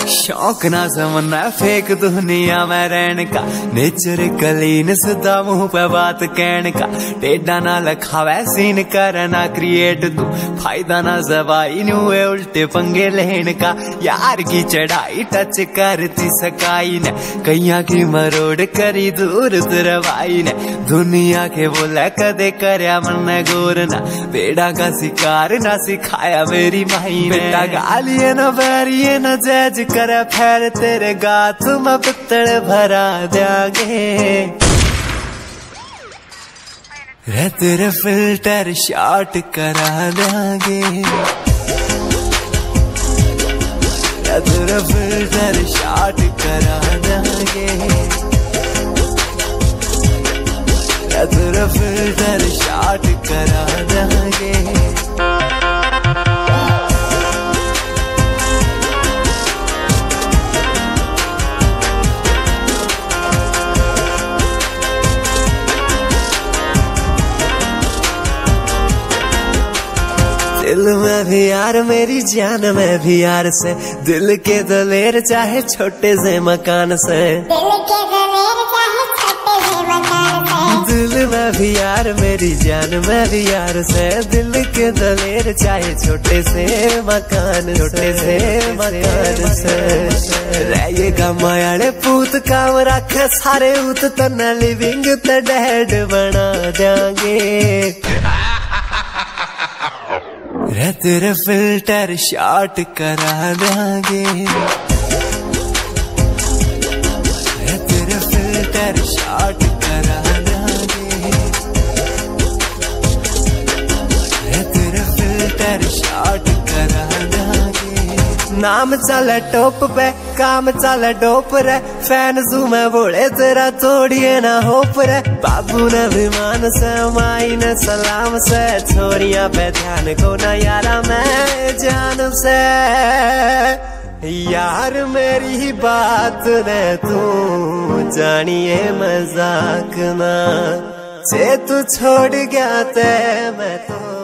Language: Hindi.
शौक ना समझना फेक दुनिया में रहने का, नेचर कलीन सदा मुंह पे बात कहने का। टेढ़ा ना लखावे सीन करना क्रिएट तू, फायदा ना जबाई नुए उल्टे पंगे लेने का। यार की चढ़ाई टच करती सकाई ने, कैया की मरोड़ करी दूर तुरवाई ने। दुनिया के बोला कदे करया मन गोर ना, बेड़ा का शिकार ना सिखाया मेरी माई ने। बेटा गालिए न बैरिए न जज करे फिर तेरे गात में पित्तल भरा देंगे। रे तेरे फिल्टर शॉट करा देंगे, रे तेरे फिल्टर शॉट करा देंगे, रे तेरे फिल्टर शॉट करा देंगे। दिल में भी यार मेरी जान में भी यार से, दिल के दलेर चाहे छोटे से मकान से, दिल के दलेर चाहे छोटे से मकान से। दिल में भी यार मेरी जान में भी यार से, दिल के दलेर चाहे छोटे से मकान, छोटे से मकान से। रहेगा मायाड़े पूत काम रखे सारे उत तना लिविंग ते डेड बना देंगे। रे तेरे फिल्टर शॉट करा देंगे, रे तेरे फिल्टर शॉट करा देंगे, रे तेरे फिल्टर शॉट करा देंगे। नाम चले टॉप पे काम चले डोप रे, फैन जू में बोले तेरा तोड़िए ना होप रे। बाबू ने विमान से माई ने सलाम से, छोरिया पे ध्यान को ना यारा मैं जान से। यार मेरी बात ने तू जानिए मजाक ना, जे तू छोड़ गया ते मैं तो